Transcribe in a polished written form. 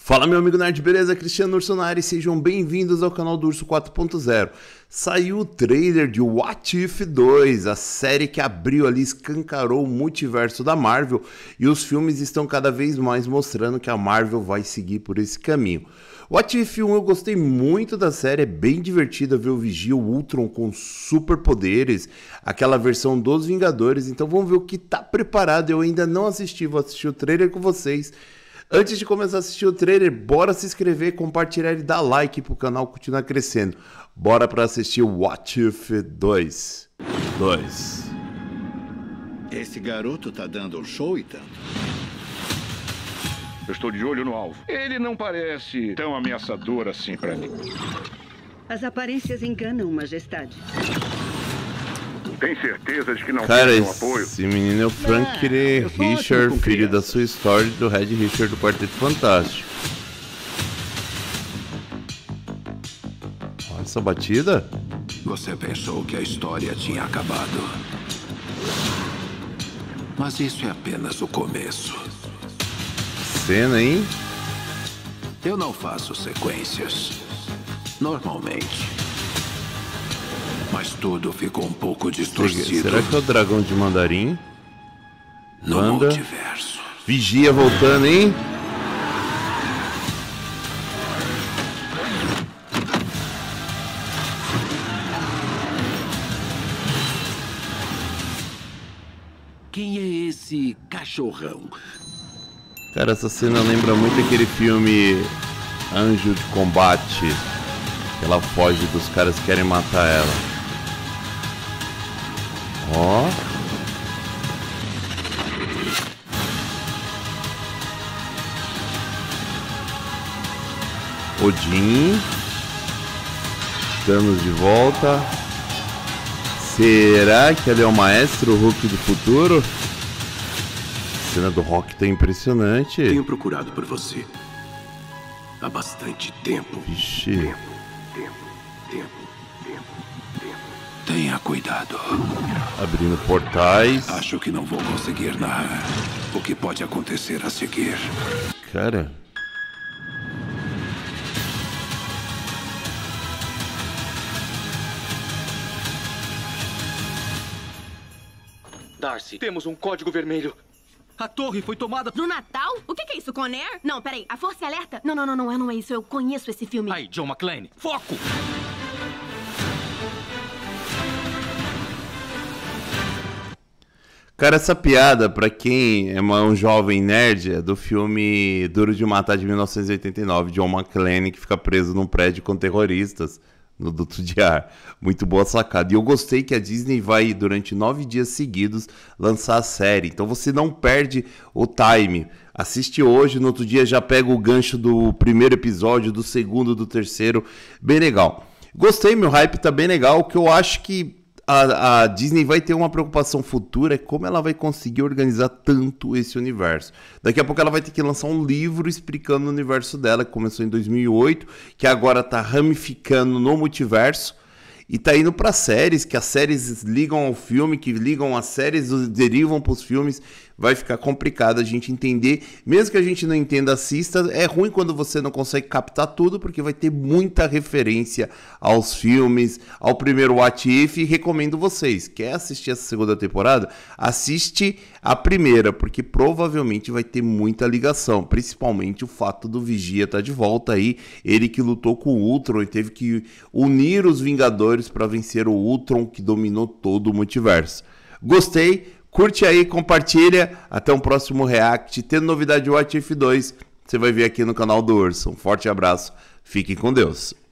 Fala meu amigo nerd, beleza? Cristiano Urso na área e sejam bem-vindos ao canal do Urso 4.0. Saiu o trailer de What If 2, a série que abriu ali, escancarou o multiverso da Marvel, e os filmes estão cada vez mais mostrando que a Marvel vai seguir por esse caminho. What If 1 eu gostei muito da série, é bem divertida ver o Vigia, o Ultron com superpoderes, aquela versão dos Vingadores, então vamos ver o que tá preparado. Eu ainda não assisti, vou assistir o trailer com vocês. Antes de começar a assistir o trailer, bora se inscrever, compartilhar e dar like pro canal continuar crescendo. Bora pra assistir o What If 2. Esse garoto tá dando um show e tanto. Eu estou de olho no alvo. Ele não parece tão ameaçador assim pra mim. As aparências enganam, Majestade. Tem certeza de que não Cara, tem meu apoio? esse menino é o Frank Richard, filho da Sue Storm do Red Richard do Quarteto Fantástico. Olha essa batida. Você pensou que a história tinha acabado. Mas isso é apenas o começo. Cena, hein? Eu não faço sequências. Normalmente. Mas tudo ficou um pouco distorcido. Será que é o dragão de mandarim? No Wanda. multiverso. Vigia voltando, hein? Quem é esse cachorrão? Cara, essa cena lembra muito aquele filme Anjo de Combate. Ela foge dos caras que querem matar ela. Ó. Odin. Thanos de volta. Será que ele é o maestro Hulk do futuro? A cena do Rock tá impressionante. Tenho procurado por você há bastante tempo. Vixe. Tenha cuidado. Abrindo portais. Acho que não vou conseguir narrar o que pode acontecer a seguir. Cara. Darcy, temos um código vermelho. A torre foi tomada... No Natal? O que é isso, Conair? Não, peraí. A Força é Alerta? Não é isso. Eu conheço esse filme. Aí, John McClane, foco! Cara, essa piada, pra quem é um jovem nerd, é do filme Duro de Matar de 1989, John McClane, que fica preso num prédio com terroristas no duto de ar. Muito boa sacada. E eu gostei que a Disney vai, durante 9 dias seguidos, lançar a série. Então você não perde o time. Assiste hoje, no outro dia já pega o gancho do primeiro episódio, do segundo, do terceiro. Bem legal. Gostei, meu hype tá bem legal. O que eu acho que a Disney vai ter uma preocupação futura é como ela vai conseguir organizar tanto esse universo. Daqui a pouco ela vai ter que lançar um livro explicando o universo dela, que começou em 2008, que agora tá ramificando no multiverso e tá indo para séries, que as séries ligam ao filme, que ligam às séries, derivam para os filmes. Vai ficar complicado a gente entender. Mesmo que a gente não entenda, assista. É ruim quando você não consegue captar tudo, porque vai ter muita referência aos filmes, ao primeiro What If. E recomendo vocês, quer assistir essa segunda temporada? Assiste a primeira, porque provavelmente vai ter muita ligação. Principalmente o fato do Vigia estar de volta aí. Ele que lutou com o Ultron e teve que unir os Vingadores para vencer o Ultron, que dominou todo o multiverso. Gostei? Curte aí, compartilha. Até um próximo react. Tendo novidade de What If 2, você vai ver aqui no canal do Urso. Um forte abraço. Fiquem com Deus.